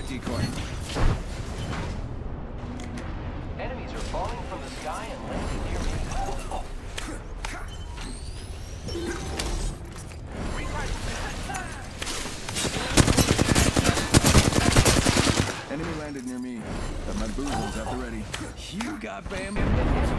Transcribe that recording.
decoy. Enemies are falling from the sky and landing near me. Enemy landed near me. Got my boozles at the ready. You got Bam in the head.